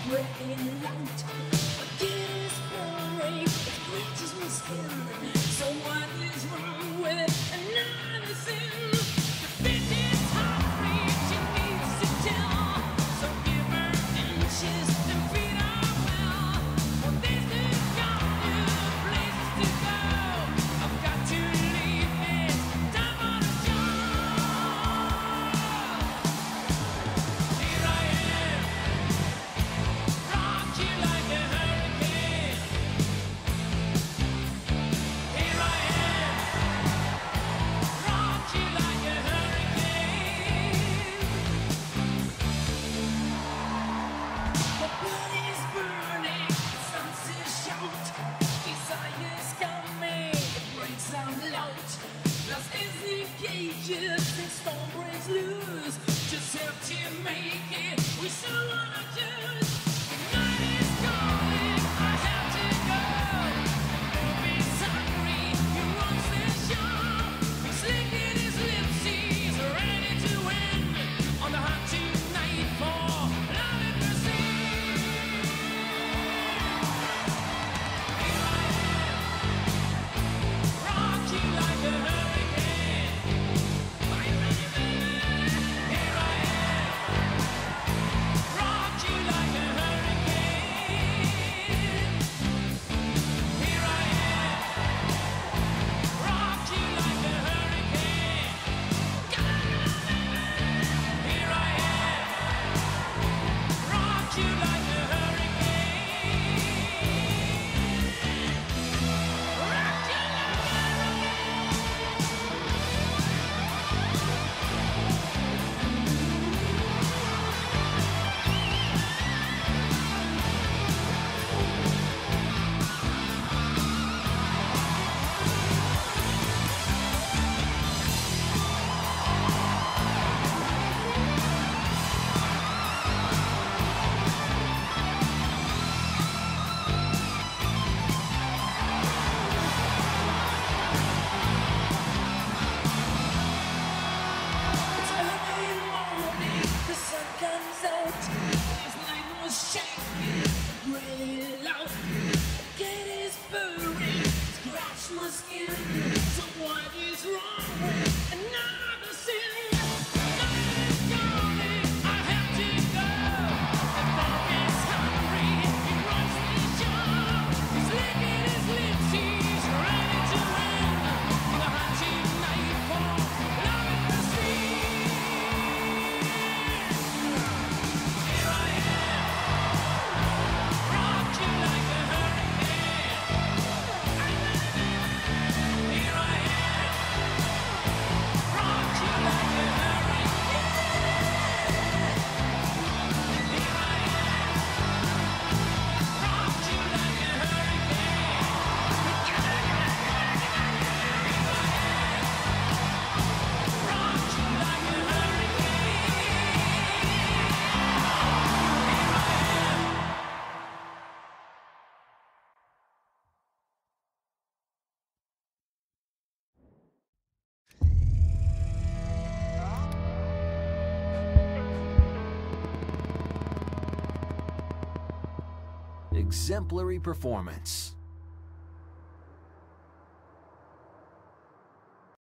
breaking out. Again is pouring, it bleaches my skin. So what is wrong with another sin? The bitch is hungry, she needs to tell. So give her inches and feed her well. Well, this is got new places to go. I've got to leave this time on a job. Here I am, rock you like a hurricane. Here I am, rock you like a hurricane. The blood is burning, the sun's is shout. Desire's coming, it breaks out loud. Lost is the cages, and storm breaks loose. Just have to make it, we still wanna choose. The night is calling, I have to go. Movies hungry, he wants the show. He's licking his lips, he's ready to win. On the hunt tonight for love and mercy. Here I am, rock you like a hurricane. Are you ready, baby? Here I am, rock you like a hurricane. Here I am, rock you like a hurricane. Here I am, rock you like a hurricane. Rock you like a It's early morning, the sun comes out. This night was shaking, really loud. Again is burning, scratch my skin. So what is wrong with another sin? Night is calling, I have to go. The dog is hungry, he runs the show. He's licking his lips, he's ready to win. On the hunt tonight for love and mercy. Here I am, rock you like a hurricane. Here I am, rock you like a hurricane. Here I am, rock you like a hurricane. Rock you like a Exemplary performance.